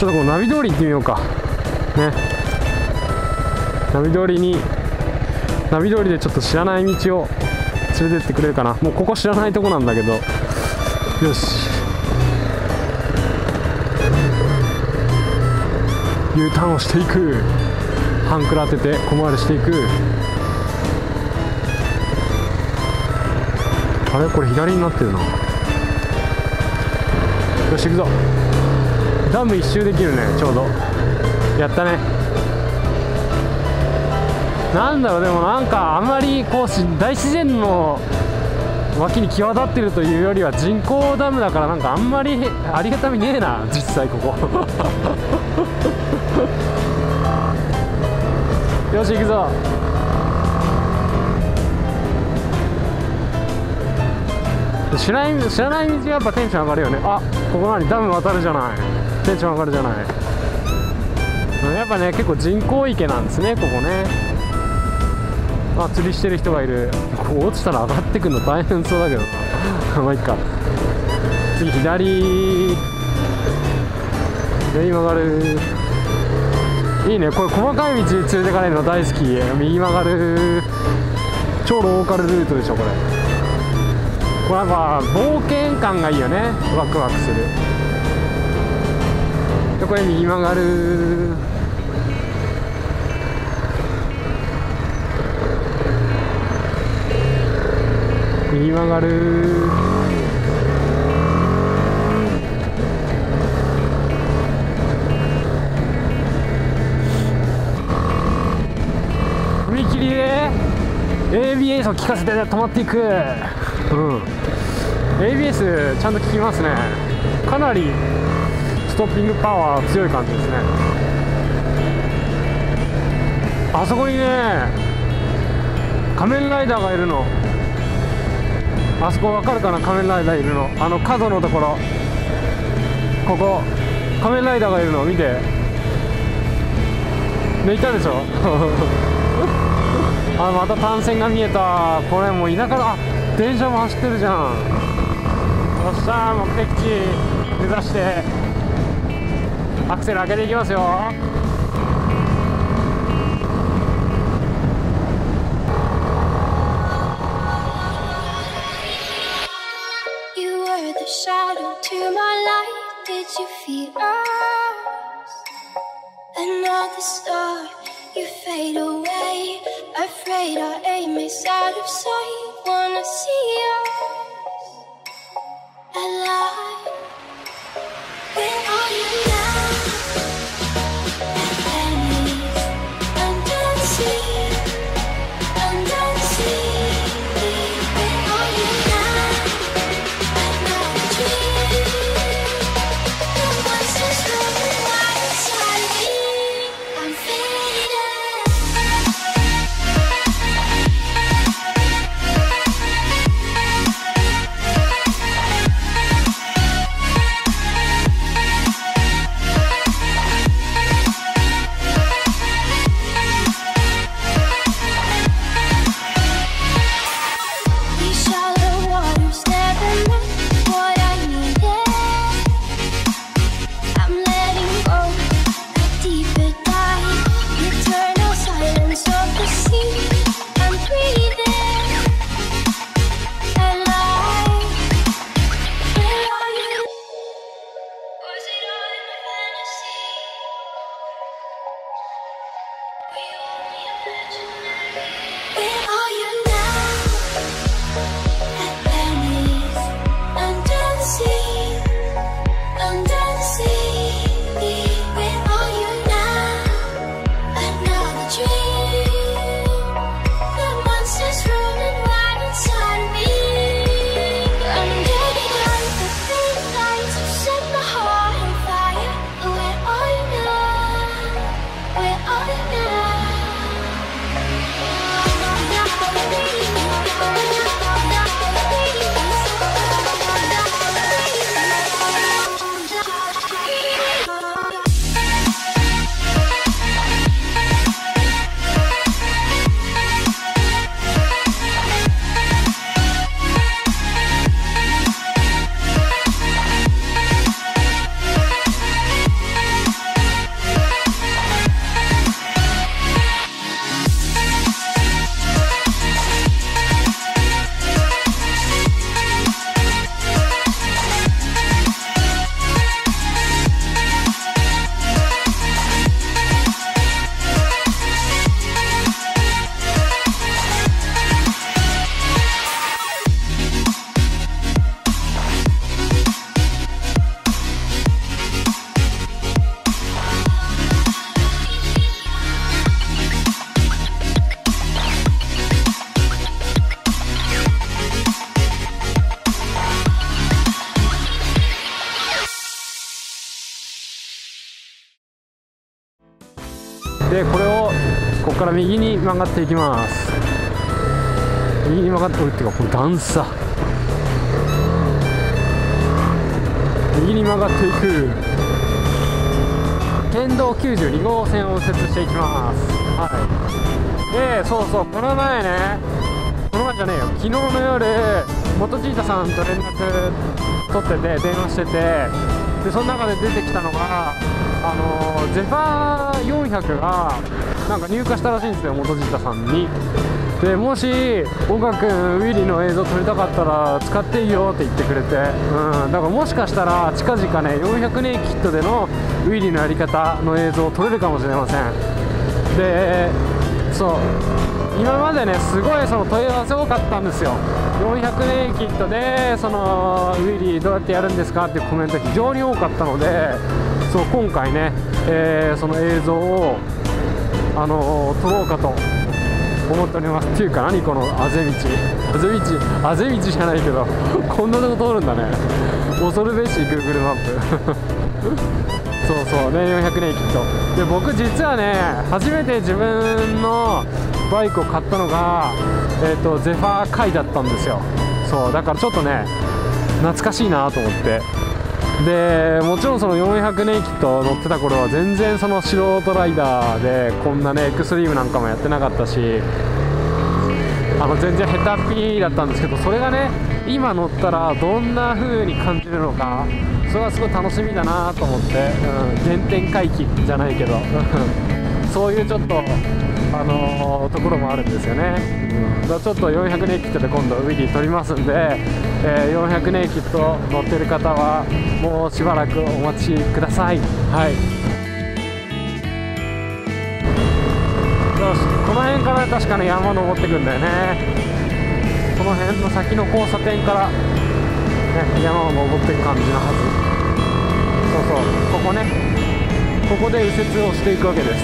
ちょっとこのナビ通り行ってみようかね。ナビ通りでちょっと知らない道を連れてってくれるかな。もうここ知らないとこなんだけど、よし U ターンをしていく。半クラ当てて小回りしていく。あれこれ左になってるな。よし行くぞ。ダム一周できるね。ちょうどやったね。なんだろう、でもなんかあんまりこう大自然の脇に際立ってるというよりは人工ダムだから、なんかあんまりありがたみねえな実際ここよし行くぞ。知らない道がやっぱテンション上がるよね。あ、ここ何ダム渡るじゃない。テンション上がるじゃない。やっぱね結構人工池なんですねここね。あ、釣りしてる人がいる。ここ落ちたら上がってくるの大変そうだけどなまあいっか。次左で曲がる。いいねこれ、細かい道連れてかれるの大好き。右曲がる。超ローカルルートでしょこれ。これなんか冒険感がいいよね。ワクワクする。でこれ右曲がる。右曲がる。踏切で ABS を効かせて止まっていく。ABS ちゃんと効きますね。かなりストッピングパワー強い感じですね。あそこにね仮面ライダーがいるの。あそこ分かるかな。仮面ライダーいるの。あの角のところ、ここ仮面ライダーがいるの見てね。いたでしょあ、また単線が見えた。これもう田舎だ。あ、電車も走ってるじゃん。よっしゃー、目的地目指してアクセル上げていきますよ。 The shadow to my light, did you feel us? Another star, you fade away. Afraid our aim is out of sight. Wanna see us alive. Where are you now? Venice, under the sea, under the sea. Where are you now? でこれをここから右に曲がっていきます。右に曲がっておるっていうか、これ段差、右に曲がっていく。県道92号線を右折していきます。はい。でそうそう、この前じゃねえよ、昨日の夜元ジータさんと連絡取ってて、電話してて、でその中で出てきたのがゼファー400がなんか入荷したらしいんですよ、元ジータさんに。でもし岡君ウィリーの映像撮りたかったら使っていいよって言ってくれて、だからもしかしたら近々ね400年キットでのウィリーのやり方の映像を撮れるかもしれません。でそう今までねすごいその問い合わせ多かったんですよ。400年キットでそのウィリーどうやってやるんですかっていうコメント非常に多かったので、そう今回ね、その映像を撮ろうかと思っております。っていうか、何このあぜ道じゃないけどこんなとこ通るんだね、恐るべし Google マップそうそうね、400年キットで、僕実はね初めて自分のバイクを買ったのが、ゼファー回だったんですよ。そうだからちょっとね懐かしいなと思って、でもちろんその400年キット乗ってた頃は全然その素人ライダーでこんなねエクストリームなんかもやってなかったし、全然ヘタっぴーだったんですけど、それがね今乗ったらどんな風に感じるのか、それはすごい楽しみだなと思って、原点回帰じゃないけどそういうちょっとところもあるんですよね。だからちょっと400年キットで今度ウィリー撮りますんで、400年キット乗ってる方はもうしばらくお待ちください。はい。よし、この辺から確かに山登ってくんだよね。この辺の先の交差点から、ね、山を登っていく感じのはず。そうそう、ここね、ここで右折をしていくわけです。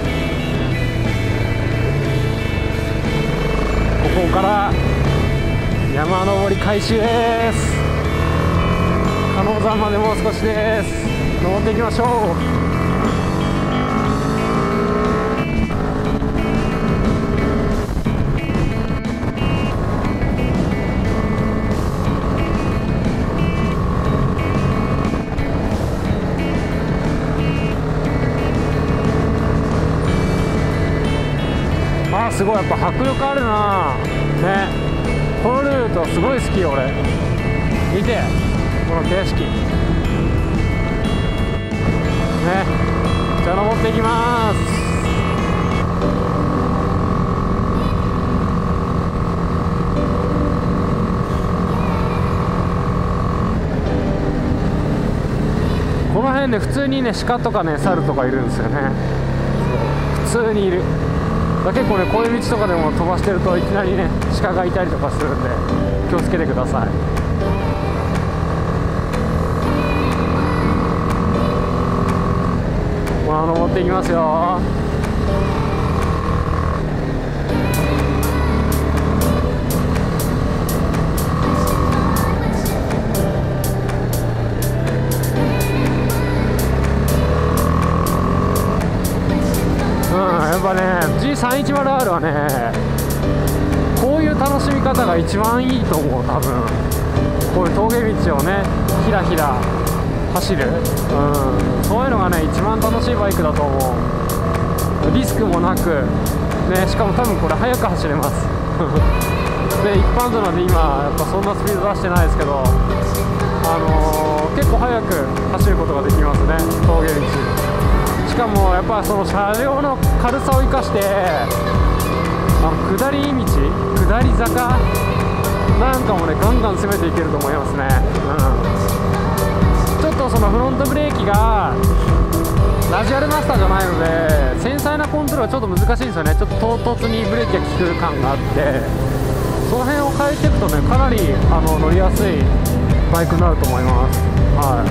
ここから山登り開始です。鹿野山までもう少しです。登っていきましょう。すごいやっぱ迫力あるなね。このルートすごい好き俺。見てこの景色ね。じゃあ登っていきます。この辺ね普通にね鹿とかね猿とかいるんですよね。普通にいる。結構ねこういう道とかでも飛ばしてるといきなりね鹿がいたりとかするんで気をつけてください。登っていきますよ。やっぱね G310R はねこういう楽しみ方が一番いいと思う。多分こういう峠道をねひらひら走る、そういうのがね一番楽しいバイクだと思う。リスクもなくね、しかも多分これ速く走れますで一般道なんで今やっぱそんなスピード出してないですけど、結構速く走ることができますね、峠道。しかもやっぱその車両の軽さを生かして下り道、下り坂なんかもねガンガン攻めていけると思いますね。ちょっとそのフロントブレーキがラジアルマスターじゃないので繊細なコントロールはちょっと難しいんですよね。ちょっと唐突にブレーキが効く感があって、その辺を変えていくとねかなり乗りやすいバイクになると思います。はい。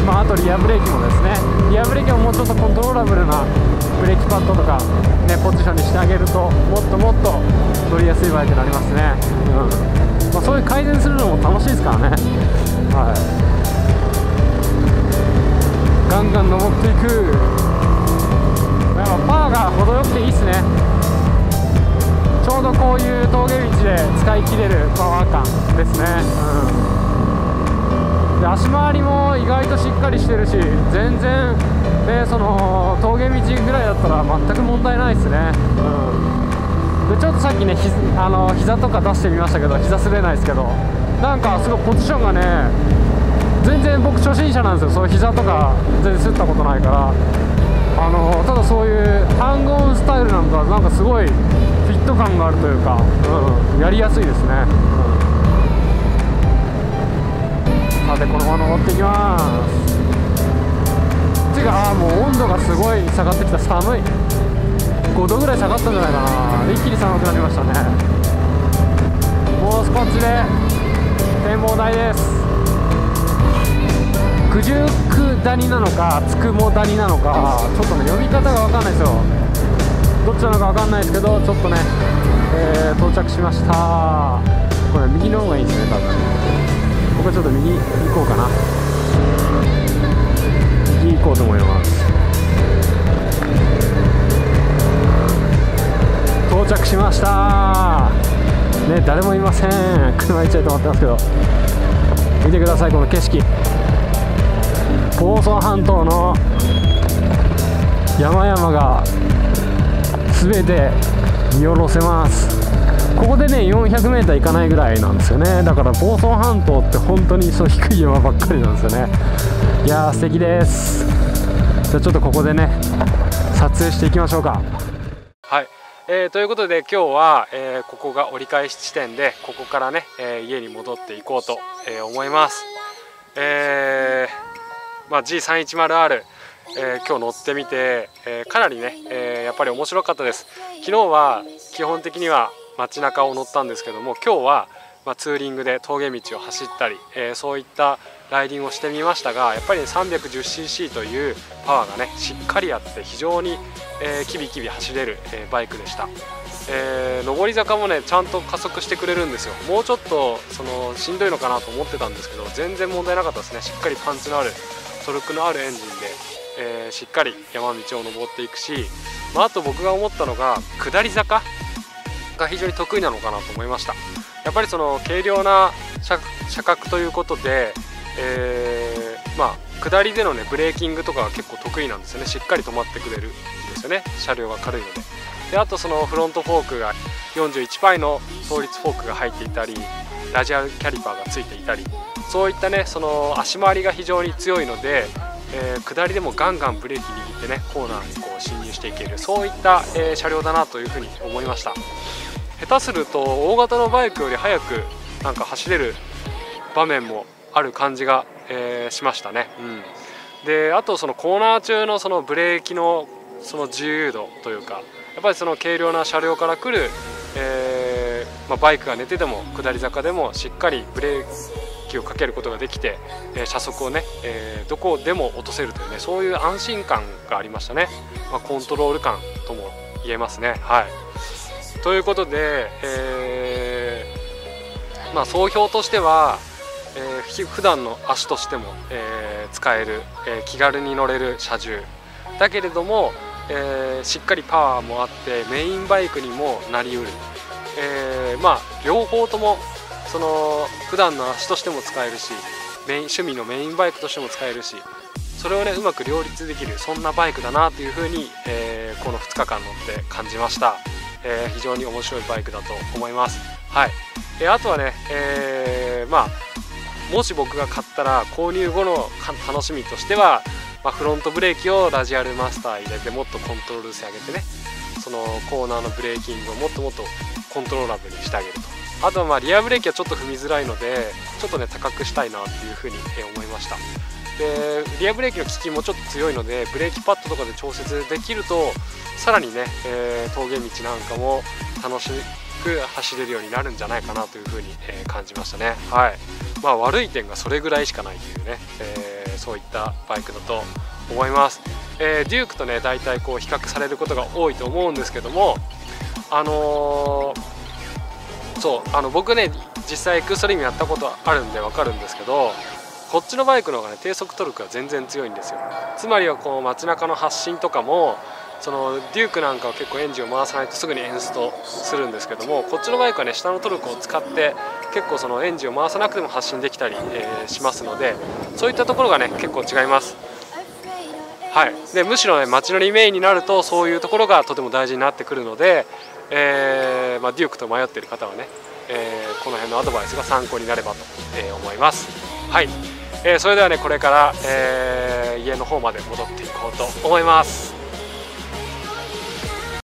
あとリアブレーキもですね、リアブレーキをもうちょっとコントローラブルなブレーキパッドとか、ね、ポジションにしてあげるともっともっと乗りやすいバイクになりますね。そういう改善するのも楽しいですからね。はい。ガンガン登っていく。 パワーが程よくていいっすね。ちょうどこういう峠道で使い切れるパワー感ですね。で足回りも意外としっかりしてるし、全然ね、その峠道ぐらいだったら全く問題ないですね。でちょっとさっきね膝とか出してみましたけど、膝滑れないですけど、なんかすごいポジションがね、全然僕初心者なんですよ。そういう膝とか全然擦ったことないから、ただそういうハングオンスタイルなんかなんかすごいフィット感があるというか、やりやすいですね。さてこのまま登っていきます。てかもう温度がすごい下がってきた。寒い。5度ぐらい下がったんじゃないかな。一気に寒くなりましたね。もう少しで展望台です。九十九谷なのかつくも谷なのか、ちょっとね読み方が分かんないですよ。どっちなのか分かんないですけど、ちょっとね、到着しました。これ右の方がいいですね、多分。僕はちょっと右行こうかな。右行こうと思います。到着しましたね。誰もいません。車1台止まってますけど、見てくださいこの景色。房総半島の山々が全て見下ろせます。ここでね 400m 行かないぐらいなんですよね。だから房総半島って本当にそう低い山ばっかりなんですよね。いやー素敵です。じゃあちょっとここでね撮影していきましょうか。はい、ということで今日は、ここが折り返し地点で、ここからね、家に戻っていこうと、思います。G310R、今日乗ってみて、かなりね、やっぱり面白かったです。昨日は基本的には街中を乗ったんですけども、今日は、ツーリングで峠道を走ったり、そういったライディングをしてみましたが、やっぱり、ね、310cc というパワーがねしっかりあって非常に、キビキビ走れる、バイクでした。上り坂もねちゃんと加速してくれるんですよ。もうちょっとしんどいのかなと思ってたんですけど、全然問題なかったですね。しっかりパンチのあるトルクのあるエンジンで、しっかり山道を登っていくし、あと僕が思ったのが下り坂が非常に得意なのかなと思いました。やっぱりその軽量な車格ということで、下りでのねブレーキングとかが結構得意なんですよね。しっかり止まってくれるんですよね、車両が軽いので。であとそのフロントフォークが41パイの倒立フォークが入っていたり、ラジアルキャリパーがついていたり、そういったねその足回りが非常に強いので、下りでもガンガンブレーキ握ってねコーナーにこう進入していける、そういった、車両だなというふうに思いました。下手すると大型のバイクより速くなんか走れる場面もある感じが、しましたね。であとそのコーナー中のそのブレーキのその自由度というか、やっぱりその軽量な車両から来る、バイクが寝てでも下り坂でもしっかりブレーキをかけることができて、車速をね、どこでも落とせるというね、そういう安心感がありましたね。コントロール感とも言えますね。はい、ということで、総評としては、普段の足としても、使える、気軽に乗れる車重だけれども、しっかりパワーもあってメインバイクにもなりうる、両方ともその普段の足としても使えるし、趣味のメインバイクとしても使えるし、それをねうまく両立できる、そんなバイクだなというふうに、この2日間乗って感じました。非常に面白いバイクだと思います。はい、あとはね、もし僕が買ったら購入後の楽しみとしては、フロントブレーキをラジアルマスター入れてもっとコントロール性上げてね、そのコーナーのブレーキングをもっともっとコントローラブルにしてあげると。あとはリアブレーキはちょっと踏みづらいので、ちょっとね高くしたいなっていうふうに思いました。でリアブレーキの効きもちょっと強いので、ブレーキパッドとかで調節できるとさらにね、峠道なんかも楽しく走れるようになるんじゃないかなというふうに、感じましたね。はい、悪い点がそれぐらいしかないというね、そういったバイクだと思います。デュークとね大体こう比較されることが多いと思うんですけども、僕ね実際エクストリームやったことあるんで分かるんですけど、こっちのバイクの方がね低速トルクが全然強いんですよ。つまりはこう街中の発進とかも、 そのデュークなんかは結構エンジンを回さないとすぐにエンストするんですけども、こっちのバイクはね下のトルクを使って結構そのエンジンを回さなくても発進できたり、しますので、そういったところがね結構違います。はい、でむしろね街乗りメインになるとそういうところがとても大事になってくるので、デュークと迷っている方はね、この辺のアドバイスが参考になればと、思います。はい、それではねこれから、家の方まで戻っていこうと思います。